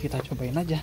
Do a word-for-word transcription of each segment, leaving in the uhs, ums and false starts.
kita cobain aja.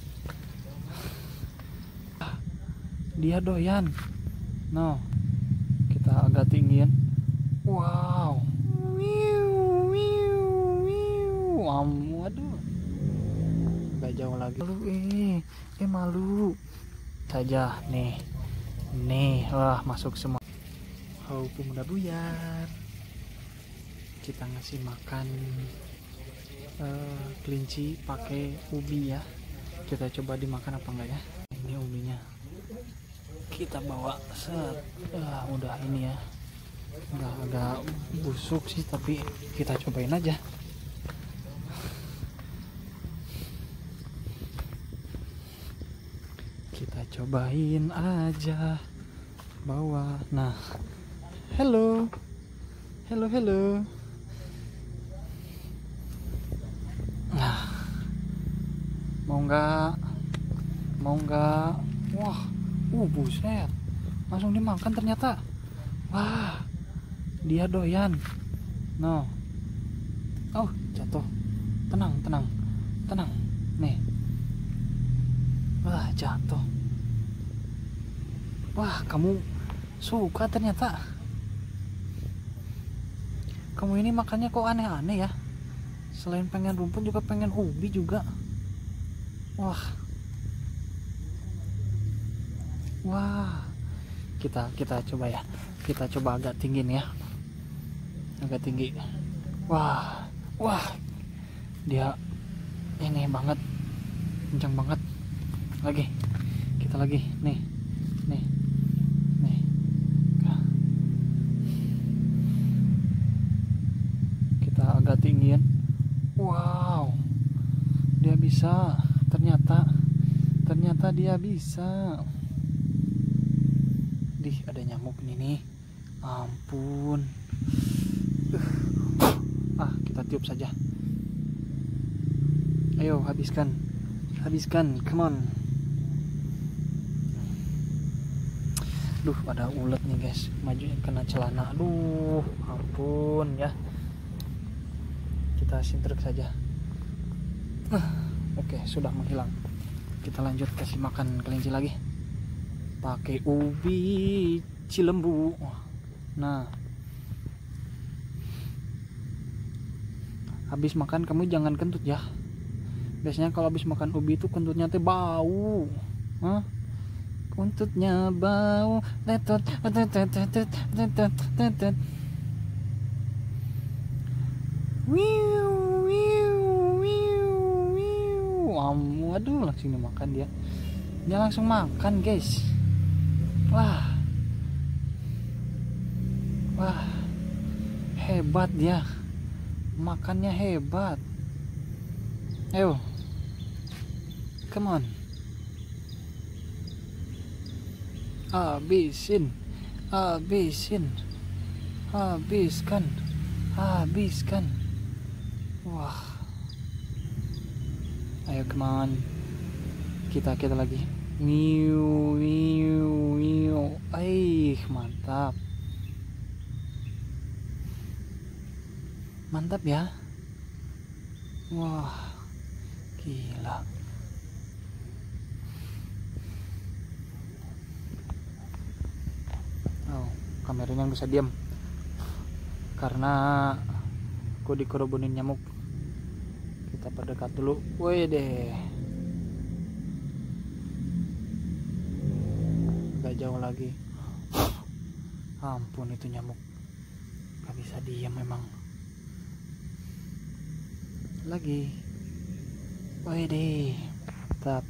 Dia doyan. No, kita agak tinggiin. Wow. Wiu, wiu, wiu. Am, waduh. Gak jauh lagi. Malu eh, eh malu. Saja nih. Nih, wah masuk semua. Haupung udah buyar. Kita ngasih makan uh, kelinci pakai ubi ya. Kita coba dimakan apa enggak ya. Ini ubinya. Kita bawa set. Uh, udah ini ya. Udah agak busuk sih, tapi kita cobain aja. Kita cobain aja. Bawa. Nah. Hello. Hello, hello. Nah. Mau nggak? Mau nggak? Wah. Uh, buset. Langsung dimakan ternyata. Wah. Dia doyan. No. Oh, jatuh. Tenang, tenang. Tenang. Nih. Wah, jatuh. Wah, kamu suka ternyata. Kamu ini makannya kok aneh-aneh ya. Selain pengen rumput juga pengen ubi juga. Wah. Wah. Kita kita coba ya. Kita coba agak tinggi nih ya. Agak tinggi. Wah. Wah. Dia ini banget. Kencang banget. Lagi. Kita lagi. Nih. Nih. Nih. Kita agak tinggiin. Wow. Dia bisa. Ternyata. Ternyata dia bisa. Dih, ada nyamuk ini nih. Ampun. Uh. Ah, kita tiup saja. Ayo, habiskan. Habiskan, come on. Duh, ada ulet nih guys. Maju kena celana. Aduh, ampun ya. Kita sintrek saja. Uh, Oke, sudah menghilang. Kita lanjut kasih makan kelinci lagi. Pakai ubi cilembu. Nah, habis makan kamu jangan kentut ya. Biasanya kalau habis makan ubi itu kentutnya teh bau. Hah? Kentutnya bau. Tetot, tetot, tetot, tetot, tetot. Wiu, wiu, wiu, wiu. Waduh, langsung dimakan dia. Dia langsung makan, guys. Wah. Wah. Hebat dia. Makannya hebat. Ayo. Come on. Habisin. Habisin. Habiskan. Habiskan. Wah. Ayo, come on. Kita kita lagi. Wiu, wiu, wiu. Aih, mantap. Mantap ya. Wah, gila. Oh, kameranya bisa diam karena aku dikerubunin nyamuk. Kita perdekat dulu. Woi deh. Gak jauh lagi. Ampun, itu nyamuk. Gak bisa diam memang. Lagi. Woi deh. Tetap.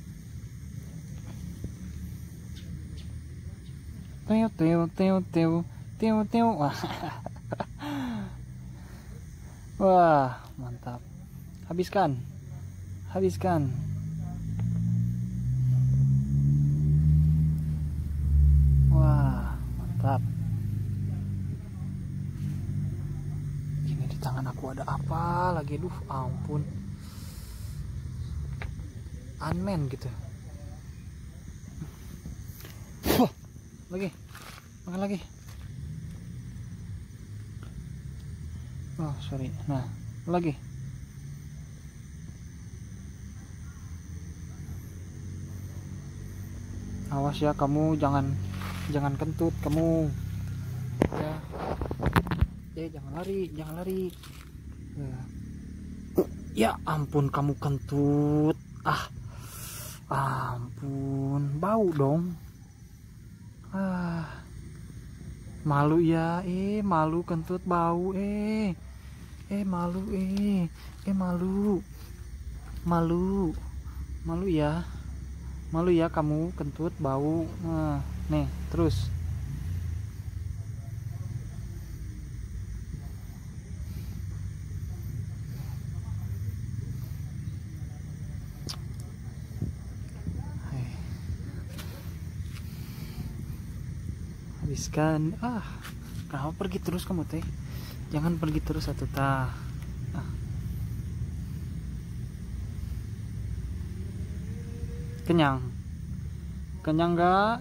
Teo teo teo teo teo teo. Wah, mantap. Habiskan. Habiskan. Wah, mantap. Ini di tangan aku ada apa lagi? Duh, ampun. Unman gitu. Wah, lagi. Makan lagi. Oh, sorry. Nah, lagi. Awas ya kamu, jangan jangan kentut kamu ya. Eh jangan lari, jangan lari ya. Ya ampun kamu kentut. Ah ampun, bau dong. Ah malu ya, eh malu kentut bau, eh eh malu, eh eh malu malu malu ya, malu ya kamu kentut bau. Nah nih terus. Habiskan. Ah kenapa pergi terus kamu teh, jangan pergi terus satu tah. Ah. Kenyang kenyang nggak,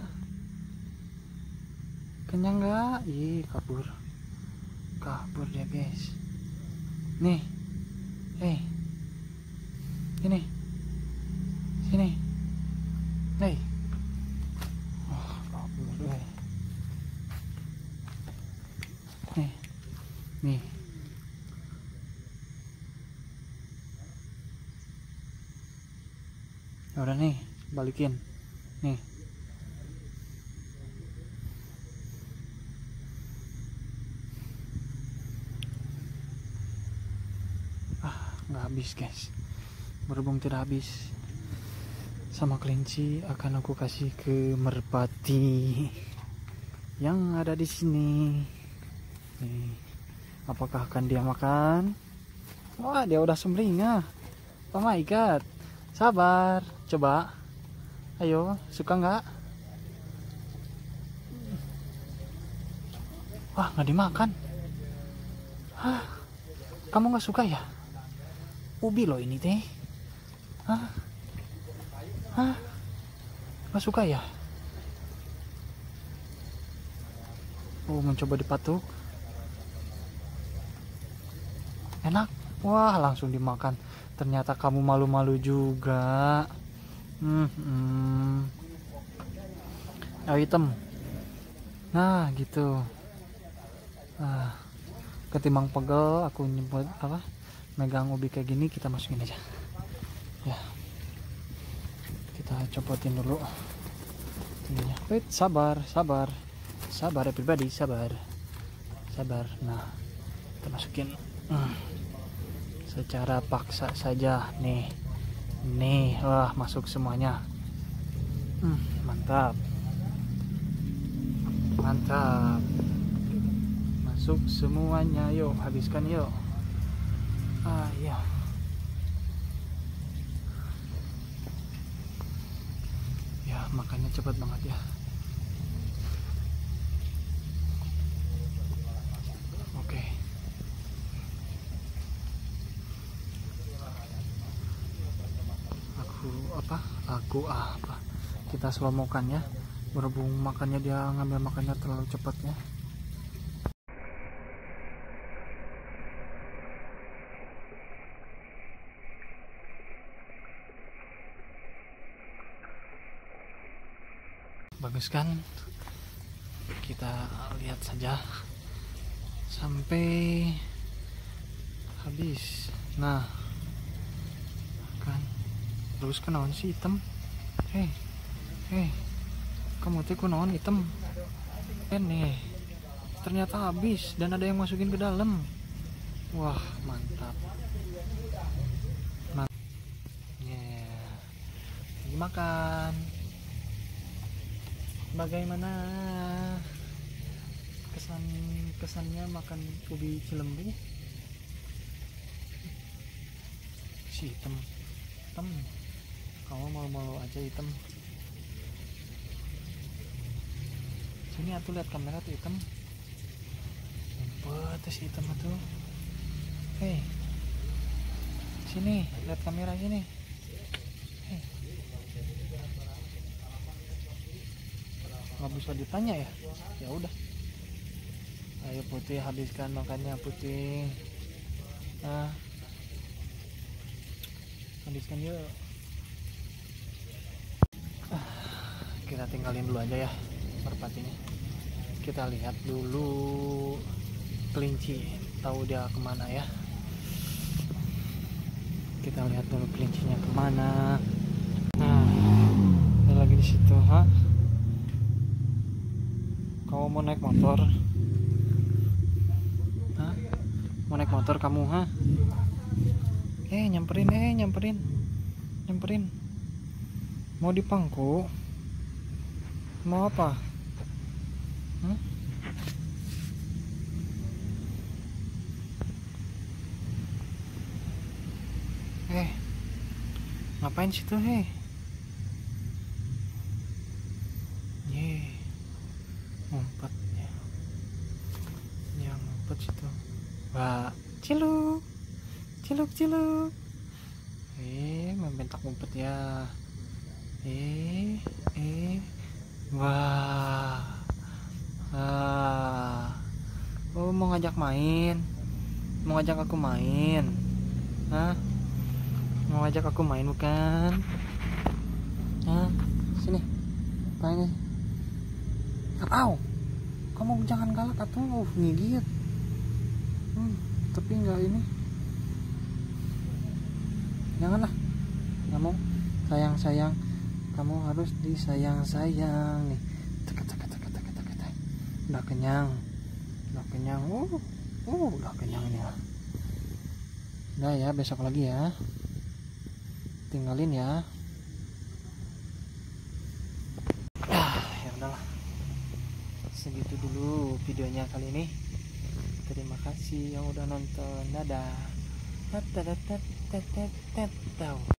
kenyang nggak? Ih kabur kabur dia guys. Nih eh ini sini nih. Oh kabur deh. Nih nih udah nih balikin nih. Ah nggak habis guys, berhubung tidak habis sama kelinci, akan aku kasih ke merpati yang ada di sini nih. Apakah akan dia makan? Wah dia udah sumringah. Oh my god, sabar, coba ayo, suka nggak? Wah nggak dimakan. Hah kamu nggak suka ya? Ubi loh ini teh. Hah Hah nggak suka ya? Oh mencoba dipatuk, enak. Wah langsung dimakan. Ternyata kamu malu-malu juga. hmm, hmm. Ayo hitam. Nah gitu. Ah, ketimbang pegel aku nyebut apa, megang ubi kayak gini, kita masukin aja ya. Kita copotin dulu ininya. Wait, sabar sabar sabar ya pribadi, sabar sabar. Nah kita masukin hmm. secara paksa saja nih nih. Wah masuk semuanya. hmm, mantap mantap, masuk semuanya. Yuk habiskan yuk. Ah iya. Ya makannya cepat banget ya. Oke. Aku apa? Aku apa? Kita slow mokan ya. Berhubung makannya dia ngambil makannya terlalu cepat ya. Bagus kan? Kita lihat saja sampai habis. Nah kan terus kenaon sih hitam. Hei hei kamu teh kunaon hitam kan nih. Ternyata habis dan ada yang masukin ke dalam. Wah mantap mantap yeah. Dimakan. Bagaimana kesan kesannya makan ubi cilembu? Si hitam hitam kamu malu-malu aja hitam. Sini atuh lihat kamera tuh hitam. Ngumpet si hitam tuh. Hei sini lihat kamera sini. Hei nggak bisa ditanya ya. Ya udah ayo putih habiskan makannya putih. Nah habiskan yuk. Ah, kita tinggalin dulu aja ya merpatinya. Kita lihat dulu kelinci, tahu dia kemana ya. Kita lihat dulu kelincinya kemana. Nah, dia lagi di situ. Ha? Kau mau naik motor? Hah? Mau naik motor kamu, ha? Eh, nyamperin, eh, nyamperin, nyamperin. Mau dipangku? Mau apa? Hmm? Eh, ngapain situ, heh? Ye, ngumpet ya. Ya, ngumpet situ. Wah, ciluk, ciluk, ciluk. Eh, membentak ngumpet ya. Eh, eh, wah, ah, oh mau ngajak main, mau ngajak aku main, hah? Mau ngajak aku main bukan? Hah? Sini, apa ini? Aw, kamu jangan galak atuh, ngigit. Hmm, tapi nggak ini. Janganlah, nggak mau. Sayang sayang, kamu harus disayang-sayang nih. Tek, tek, tek, tek, tek, tek, tek. Udah kenyang, udah kenyang. Uh, uh, udah kenyang ini ya. Udah ya, besok lagi ya. Tinggalin ya. Ah, ya udahlah. Segitu dulu videonya kali ini. Terima kasih yang udah nonton. Dadah. Tet tet tet tet tet tet.